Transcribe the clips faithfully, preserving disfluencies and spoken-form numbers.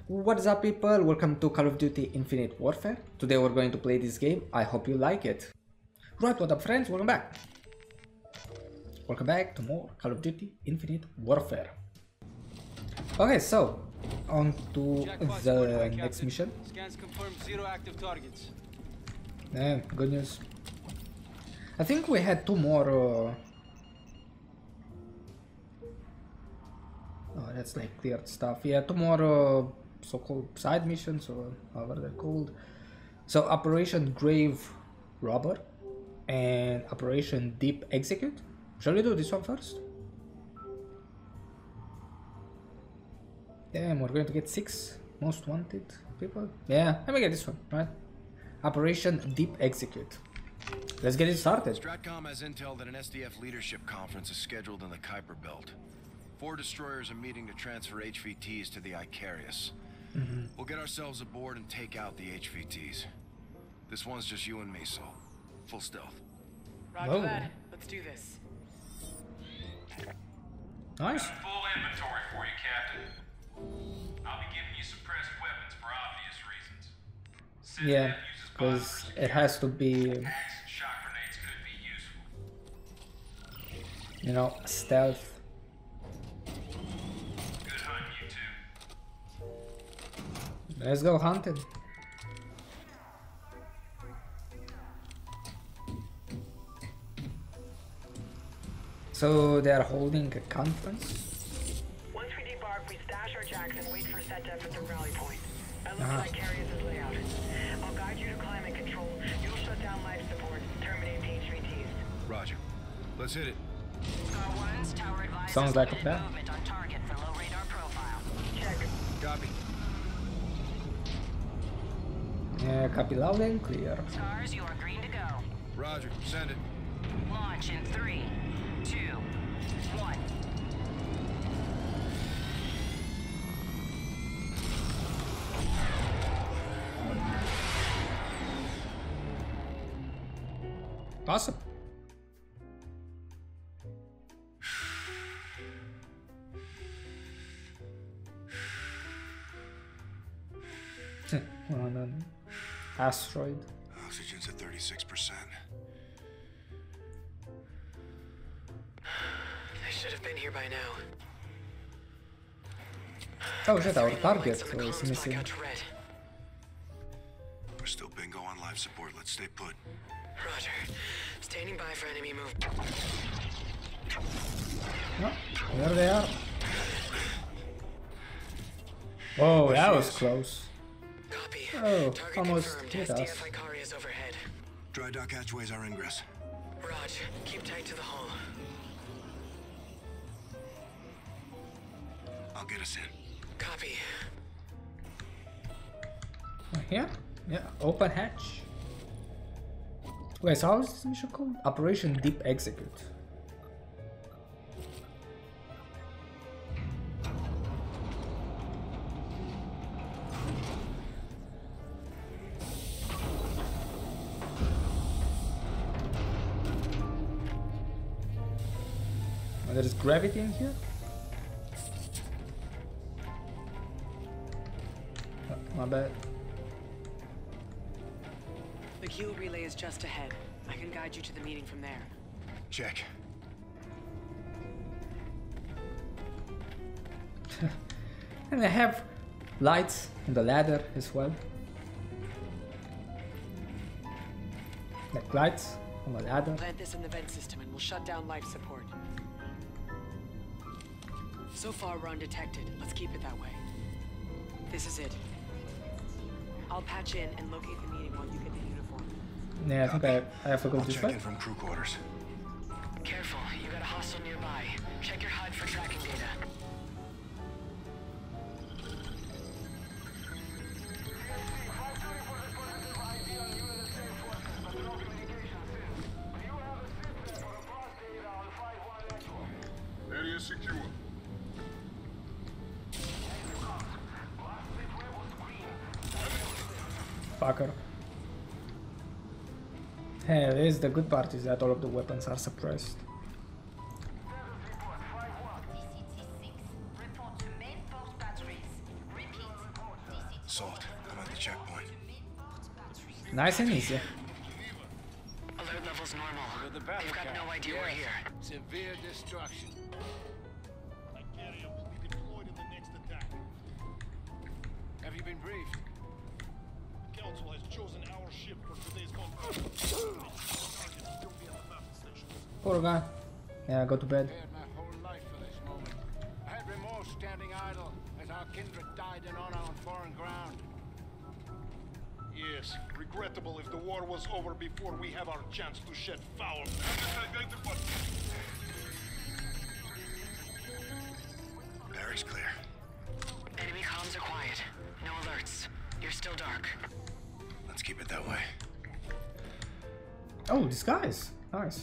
What is up, people? Welcome to Call of Duty Infinite Warfare. Today we're going to play this game. I hope you like it. Right, what up friends? Welcome back. Welcome back to more Call of Duty Infinite Warfare. Okay, so on to the next mission. Scans confirm zero active targets. Yeah, good news. I think we had two more. Uh... Oh, that's like cleared stuff. Yeah, two more uh, so-called side missions, or however they're called. So Operation Grave Robber and Operation Deep Execute. Shall we do this one first? Damn, we're going to get six most wanted people. Yeah, let me get this one, right? Operation Deep Execute. Let's get it started. Stratcom has intel that an S D F leadership conference is scheduled in the Kuiper Belt. Four destroyers are meeting to transfer H V Ts to the Icarius. Mm-hmm. We'll get ourselves aboard and take out the H V Ts. This one's just you and me, so full stealth. Roger Whoa. that. Let's do this. Nice. Got full inventory for you, Captain. I'll be giving you suppressed weapons for obvious reasons. Since Yeah, that uses because biometric it has to be, axe and shock grenades could be useful. you know, stealth. Good hunt, you two. Let's go hunting. So they are holding a conference. Once we debark, we stash our jacks and wait for set def at the rally point. I look Uh-huh. at Icarius' layout. I'll guide you to climate control. You'll shut down life support, terminate the H V Ts. Roger. Let's hit it. Star one's tower advises Sounds like a limited plan. movement on target for low radar profile. Check. Copy. Yeah, copy loud and clear. Scars, you are green to go. Roger. Send it. Launch in three, two, one. Awesome. On an asteroid. Oxygen's at thirty-six percent. They should have been here by now. Oh shit, our Three target lights on the was comms missing. blackout to red. We're still bingo on life support. Let's stay put. Roger. Standing by for enemy move. No, there they are. Whoa, that was close. Copy. Oh, Target almost confirmed. hit S D us. F Icarius overhead. Dry dock hatchways our ingress. Roger. Keep tight to the hull. I'll get us in. Copy. Here? Yeah, open hatch. Wait, so how is this mission called? Operation Deep Execute. Oh, there is gravity in here? Oh, my bad. The Q relay is just ahead. I can guide you to the meeting from there. Check. And I have lights on the ladder as well. Like lights on the ladder. Plant this in the vent system and we'll shut down life support. So far we're undetected. Let's keep it that way. This is it. I'll patch in and locate the meeting while you get the uniform. Yeah, I think I, I have to go I'll this check way. in from crew quarters. Careful, you got a hostile nearby. Check your H U D for tracking data. Area secure. Fucker. Hey, this is the good part, is that all of the weapons are suppressed. Salt, I'm at the checkpoint. Nice and easy. Alert level's normal. With the battle They've got cap. no idea Yes. we're here. Severe destruction. Icaria will be deployed in the next attack. Have you been briefed? Council has chosen our ship for today's combat. Target still be at the battle station. Poor guy. Yeah, go to bed. Prepared my whole life for this moment. I had remorse standing idle as our kindred died in honor on foreign ground. Yes, regrettable if the war was over before we have our chance to shed foul. Barracks clear. Enemy comms are quiet. No alerts. You're still dark. Let's keep it that way. Oh, disguise. Nice.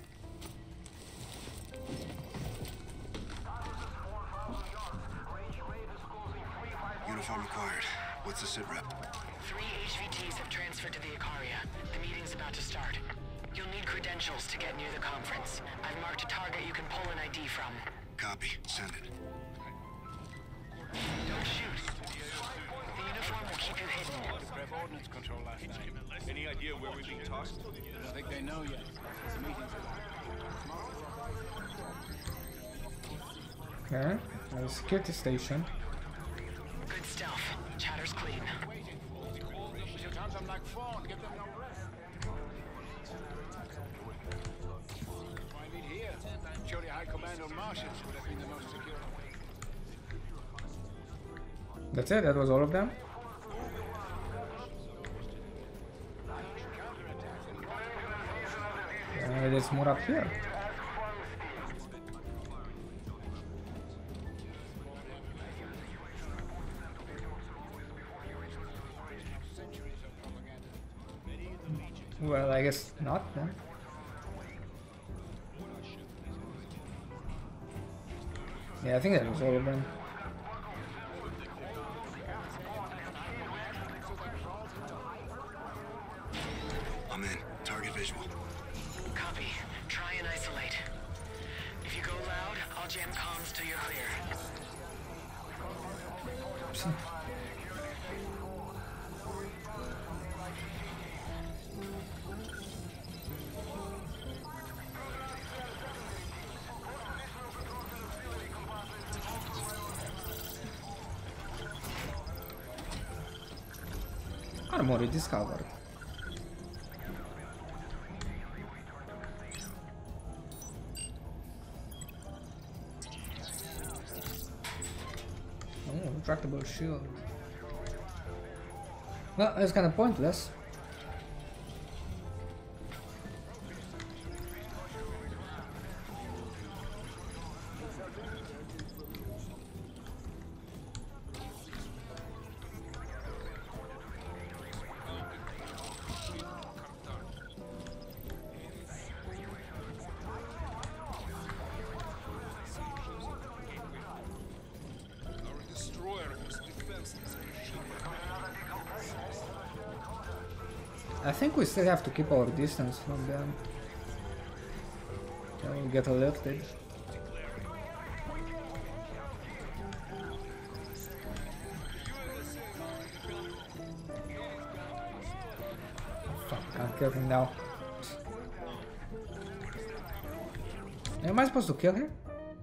Uniform acquired. What's the sit rep? Three H V Ts have transferred to the Icaria. The meeting's about to start. You'll need credentials to get near the conference. I've marked a target you can pull an I D from. Copy. Send it. Don't shoot. The uniform will keep you hidden. Prep ordnance control last night. Any idea where we're being tossed? I don't think they know yet. The meeting's Okay. There's a security station. Good stealth. Chatter's clean. waiting for. She'll hunt them like fawn. Give them no rest. Why meet here? Surely High Command on Martians would have been the most secure. That's it. That was all of them. Uh, there's more up here. Well, I guess not then. Yeah, I think that was all of them. I'm in. Target visual. Copy. Try and isolate. If you go loud, I'll jam comms till you're clear. Armory discovered. Oh, retractable shield. Well, that's kind of pointless. Our destroyer was defenseless. I think we still have to keep our distance from them. Then we'll get alerted. Fuck, can't kill him now. Am I supposed to kill him?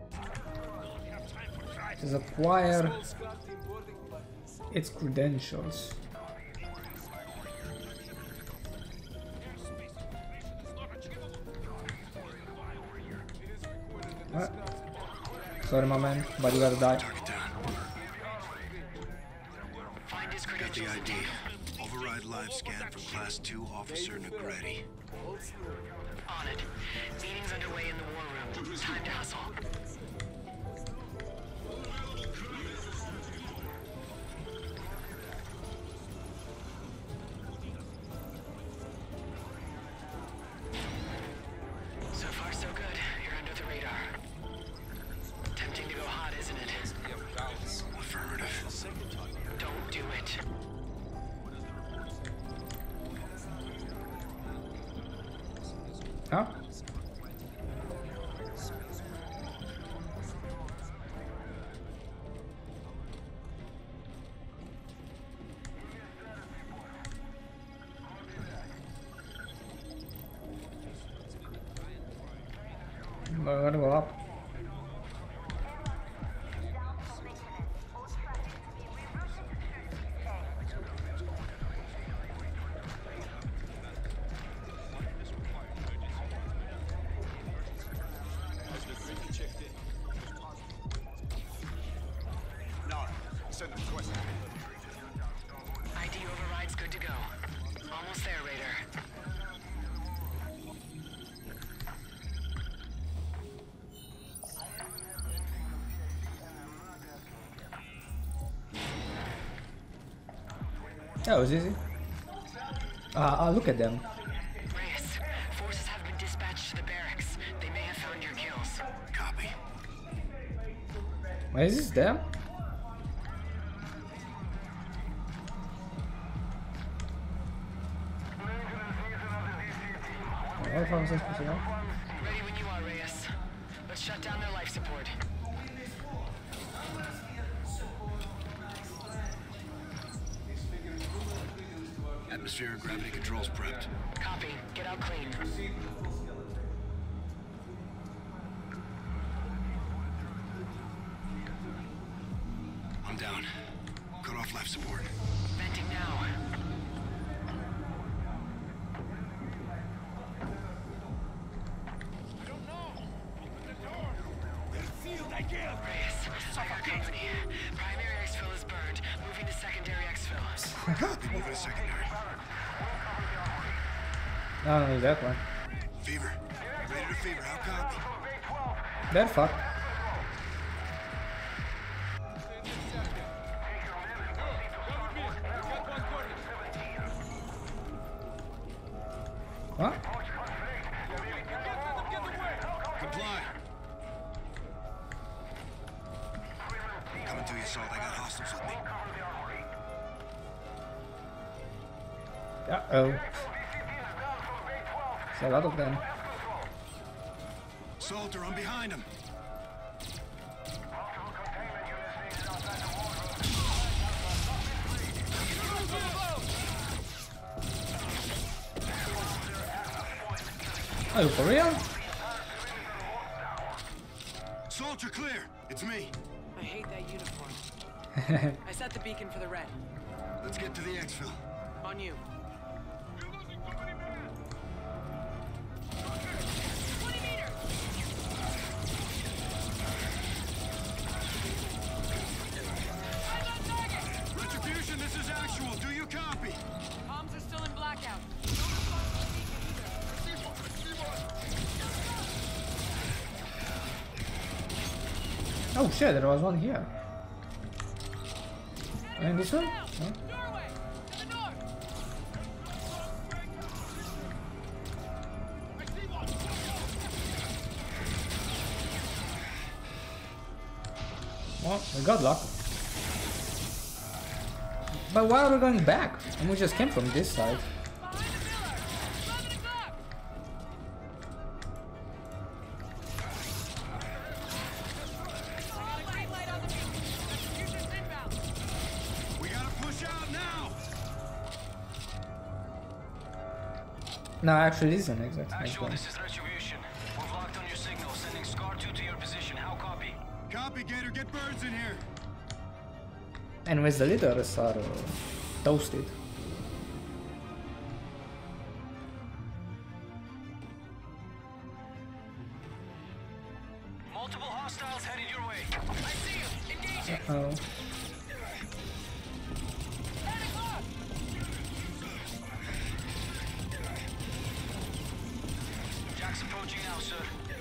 It says acquire its credentials. What? Sorry, my man, but you gotta die. Target down. Find his Got the credentials I and D. take them. Override live scan from Class two Officer Negretti. On it. Meeting's underway in the war room. Time to hustle. So far, so good. You're under the radar. Tempting to go hot, isn't it? Affirmative. Don't do it. Huh? We're gonna go up. I D override's good to go. Almost there, Raider. That was easy. Ah, uh, uh, look at them. Reyes, forces have been dispatched to the barracks. They may have found your kills. Copy. Why is this them? Oh, if I was supposed to know. Ready when you are, Reyes. Let's shut down their life support. Atmosphere and gravity controls prepped. Copy. Get out clean. I'm down. Cut off life support. Venting now. Reyes, I got company. Primary exfil is burned. Moving to secondary exfil. Copy, moving to secondary. No, no, that one. Fever. Ready to fever, how copy? They're fucked. What? Comply. Coming to you, Salt. I got hostiles with me. Uh-oh. There's a lot of them. Salter, I'm behind him. Oh, for real? Salter, clear. It's me. I hate that uniform. I set the beacon for the red. Let's get to the exfil. On you. Retribution, this is actual. Do you copy? Comms are still in blackout. Oh shit, there was one here. And this one? Huh? Doorway! To the north! Well, we got luck. But why are we going back? And we just came from this side. Behind the pillar! eleven o'clock! We gotta push out now. No, actually, this is an exit. Nice Actual, one. this is Retribution. We've locked on your signal, sending Scar two to your position. How copy? Copy, Gator. Get birds in here. Anyways, the leaders are uh, toasted. Multiple hostiles headed your way. I see you. Engaging. Uh-oh. Jack's approaching now, sir.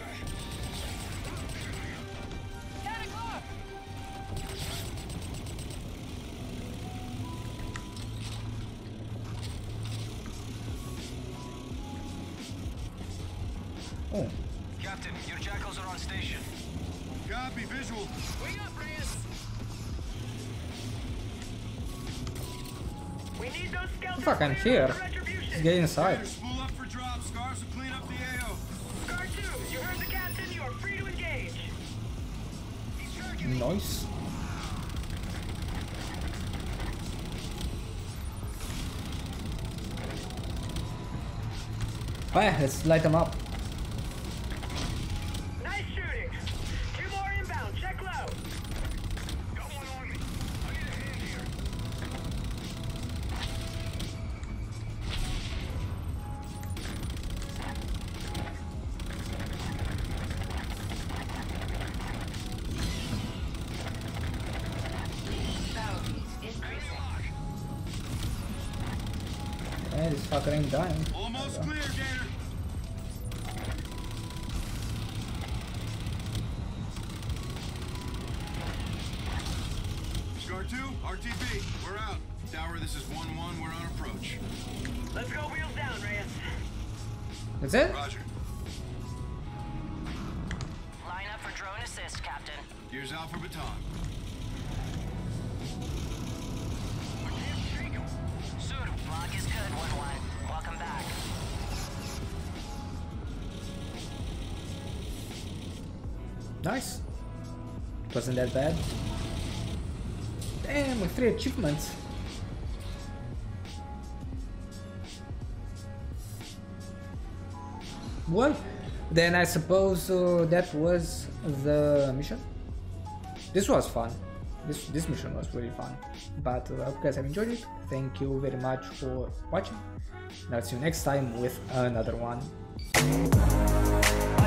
Oh. Captain, your jackals are on station. Copy, visual. Wing up, Reyes! We need those skeletons. Fuck, I'm here. Let's get inside. Gator, spool up for drop. Scars will clean up the A O. Scar two, you heard the captain. You are free to engage. Nice. Alright, let's light them up. Nice Man, this fucker ain't dying. Almost clear, Gator. Scar two, R T B, we're out. Tower, this is one one, we're on approach. Let's go wheels down, Reyes. That's it? Roger. Line up for drone assist, Captain. Here's Alpha Baton. Soon. Block is good, one one. Welcome back. Nice. Wasn't that bad. Damn, with three achievements. Well, then I suppose uh, that was the mission. This was fun. This this mission was really fun. But I uh, hope you guys have enjoyed it. Thank you very much for watching. And I'll see you next time with another one.